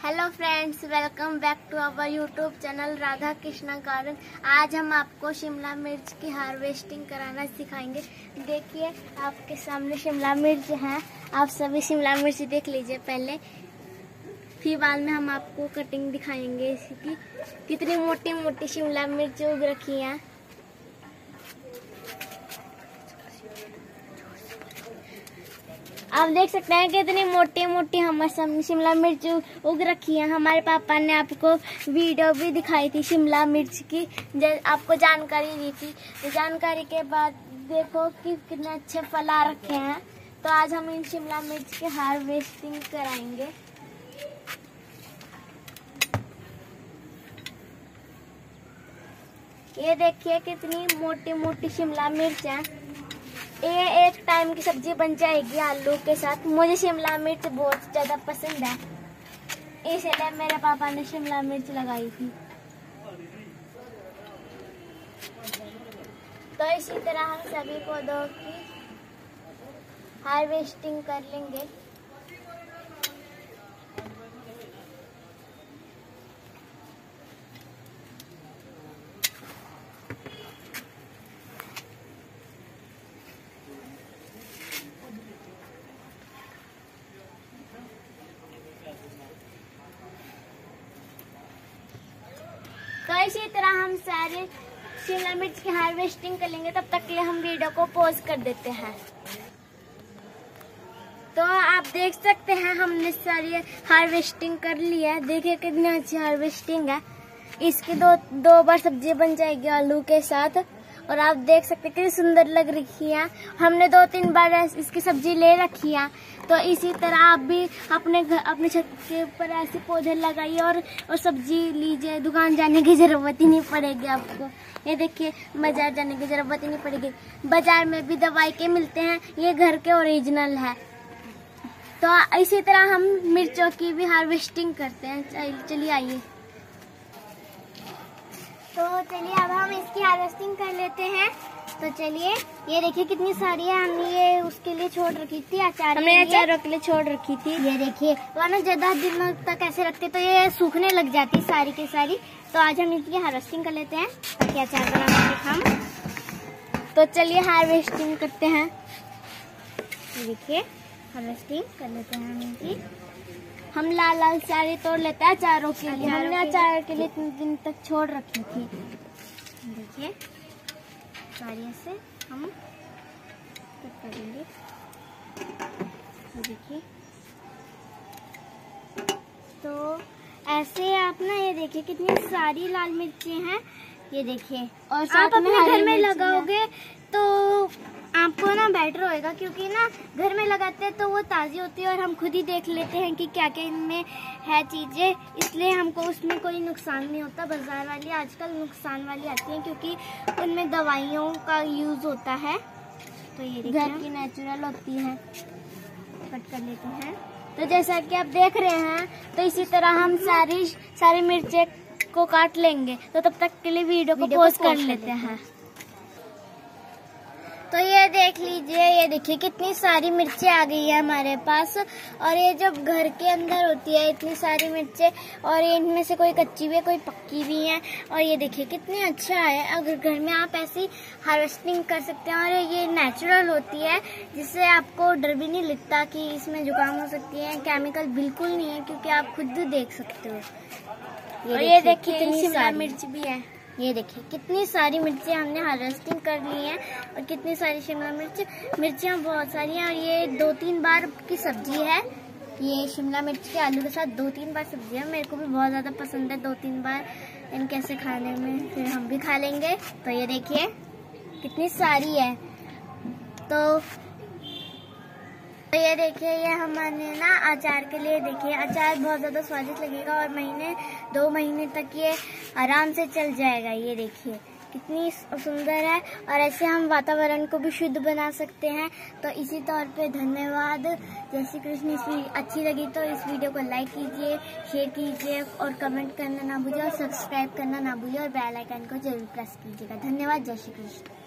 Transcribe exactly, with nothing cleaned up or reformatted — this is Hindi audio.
Hello friends, welcome back to our YouTube channel Radha Krishna garden. आज हम आपको शिमला मिर्च की हार्वेस्टिंग कराना सिखाएंगे। देखिए आपके सामने शिमला मिर्च है। आप सभी शिमला मिर्च देख लीजिए पहले, फिर बाद में हम आपको कटिंग दिखाएंगे इसकी। कितनी मोटी मोटी शिमला मिर्च उग रखी है। आप देख सकते हैं कितनी मोटी मोटी हमारे शिमला मिर्च उग रखी है। हमारे पापा ने आपको वीडियो भी दिखाई थी शिमला मिर्च की, आपको जानकारी दी थी। तो जानकारी के बाद देखो कि कितने अच्छे फल आ रखे हैं। तो आज हम इन शिमला मिर्च की हार्वेस्टिंग कराएंगे। ये देखिए कितनी मोटी मोटी शिमला मिर्च है। ये एक टाइम की सब्जी बन जाएगी आलू के साथ। मुझे शिमला मिर्च बहुत ज्यादा पसंद है, इसलिए मेरे पापा ने शिमला मिर्च लगाई थी। तो इसी तरह हम सभी पौधों की हार्वेस्टिंग कर लेंगे। तो इसी तरह हम सारे शिमला मिर्च की हार्वेस्टिंग कर लेंगे। तब तक के लिए हम वीडियो को पॉज कर देते हैं। तो आप देख सकते हैं हमने सारी हार्वेस्टिंग कर ली है। देखिए कितनी अच्छी हार्वेस्टिंग है। इसकी दो दो बार सब्जी बन जाएगी आलू के साथ। और आप देख सकते हैं कितनी सुंदर लग रही है। हमने दो तीन बार इसकी सब्जी ले रखी है। तो इसी तरह आप भी अपने घर अपने छत के ऊपर ऐसे पौधे लगाइए और और सब्जी लीजिए। दुकान जाने की जरूरत ही नहीं पड़ेगी आपको। ये देखिए बाजार जाने की जरूरत ही नहीं पड़ेगी। बाजार में भी दवाई के मिलते हैं, ये घर के ओरिजिनल है। तो इसी तरह हम मिर्चों की भी हार्वेस्टिंग करते हैं। चलिए आइए। तो चलिए अब हम इसकी हार्वेस्टिंग कर लेते हैं। तो चलिए, ये देखिए कितनी सारी है। हमने ये उसके लिए छोड़ रखी थी, अचार हमने अचारों के लिए छोड़ रखी थी। ये देखिए वरना ज्यादा दिनों तक ऐसे रखते तो ये सूखने लग जाती सारी की सारी। तो आज हम इसकी हार्वेस्टिंग कर लेते हैं ताकि अचार बना सके हम। तो चलिए हार्वेस्टिंग करते हैं। ये देखिए हार्वेस्टिंग कर लेते हैं हम इनकी। हम लाल लाल सारी तोड़ लेते हैं अचारों के लिए। हमने अचार के लिए तीन दिन तक छोड़ रखी थी। देखिए सारी से हम कट करेंगे। देखिए तो ऐसे आप ना, ये देखिए कितनी सारी लाल मिर्ची हैं। ये देखिए, और आप अपने घर में लगाओगे तो आपको ना बेटर होएगा, क्योंकि ना घर में लगाते हैं तो वो ताज़ी होती है और हम खुद ही देख लेते हैं कि क्या क्या इनमें है चीज़ें, इसलिए हमको उसमें कोई नुकसान नहीं होता। बाजार वाली आजकल नुकसान वाली आती हैं क्योंकि उनमें दवाइयों का यूज़ होता है। तो ये घर की नेचुरल होती है। कट कर लेते हैं। तो जैसा कि आप देख रहे हैं, तो इसी तरह हम सारी सारी मिर्चें को काट लेंगे। तो तब तक के लिए वीडियो को पॉज कर लेते हैं। तो ये देख लीजिए, ये देखिए कितनी सारी मिर्चें आ गई है हमारे पास। और ये जब घर के अंदर होती है इतनी सारी मिर्चें, और इनमें से कोई कच्ची भी है कोई पक्की भी है। और ये देखिए कितनी अच्छा है। अगर घर में आप ऐसी हार्वेस्टिंग कर सकते हैं, और ये नेचुरल होती है जिससे आपको डर भी नहीं लगता कि इसमें जुकाम हो सकती है। केमिकल बिल्कुल नहीं है, क्योंकि आप खुद देख सकते हो। ये, ये देखिए कितनी शिमला मिर्च भी है। ये देखिए कितनी सारी मिर्चियाँ हमने हार्वेस्टिंग कर ली हैं। और कितनी सारी शिमला मिर्च मिर्चियाँ बहुत सारी हैं। और ये दो तीन बार की सब्जी है। ये शिमला मिर्च के आलू के साथ दो तीन बार सब्जी है। मेरे को भी बहुत ज़्यादा पसंद है दो तीन बार इनके ऐसे खाने में। फिर हम भी खा लेंगे। तो ये देखिए कितनी सारी है। तो तो ये देखिए, ये हमने ना अचार के लिए, देखिए अचार बहुत ज़्यादा स्वादिष्ट लगेगा और महीने दो महीने तक ये आराम से चल जाएगा। ये देखिए कितनी सुंदर है। और ऐसे हम वातावरण को भी शुद्ध बना सकते हैं। तो इसी तौर पे धन्यवाद। जय श्री कृष्ण। इस वीडियो अच्छी लगी तो इस वीडियो को लाइक कीजिए, शेयर कीजिए और कमेंट करना ना भूलिए, और सब्सक्राइब करना ना भूलिए, और बेल आइकन को जरूर प्रेस कीजिएगा। धन्यवाद। जय श्री कृष्ण।